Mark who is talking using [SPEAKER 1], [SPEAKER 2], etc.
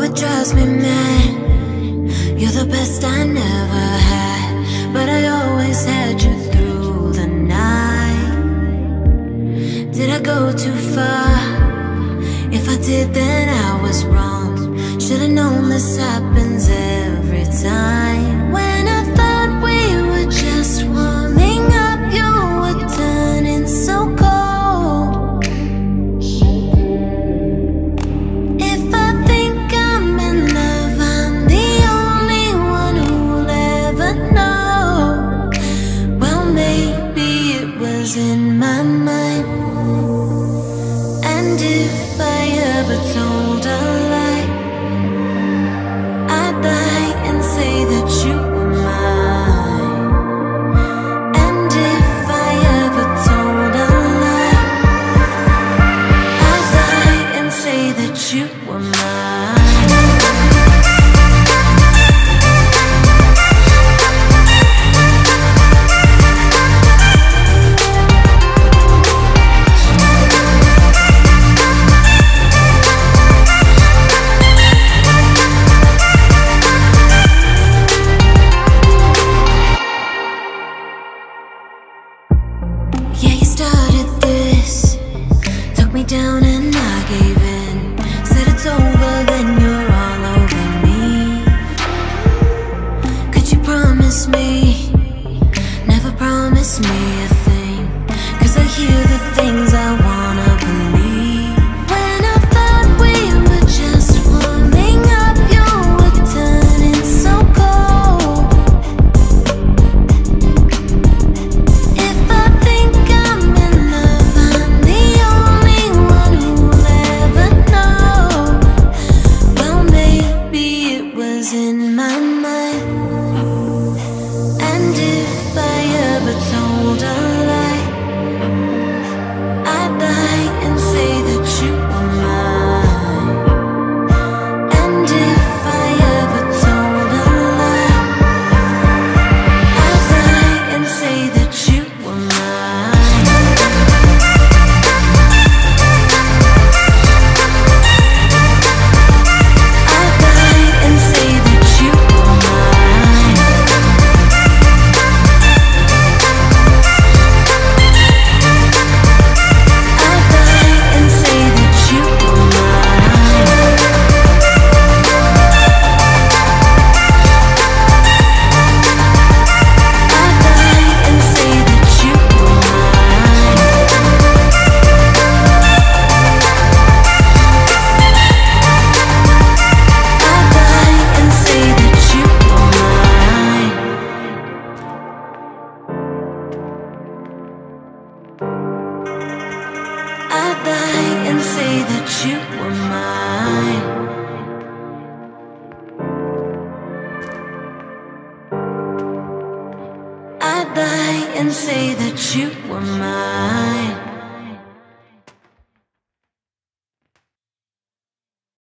[SPEAKER 1] what drives me mad. You're the best I never had, but I always had you through the night. Did I go too far? If I did, then I was wrong. Should've known this happens every time. When I thought we were just warming up, you were turning so cold. If I think I'm in love, I'm the only one who'll ever know. Well, maybe it was in my mind. And if I ever told a lie, I'd lie and say that you were mine. And if I ever told a lie, I'd lie and say that you were mine. Yeah, you started this, took me down and I gave in. Said it's over, then you're all over me. Could you promise me, never promise me a thing? 'Cause I hear the things I wanna believe. When I thought we were just warming up, you were turning so cold. If I think I'm in love, I'm the only one who'll ever know. Well, maybe it was in my mind. And if I ever told a lie, I'd lie and say that you were mine. And if I ever told a lie, I'd lie and say that you were mine. I'd lie and say that you were mine. I'd lie and say that you were mine. I'd lie and say that you were mine. I'd lie and say that you were mine. I'd lie and say that you were mine. I'd lie and say that you were mine.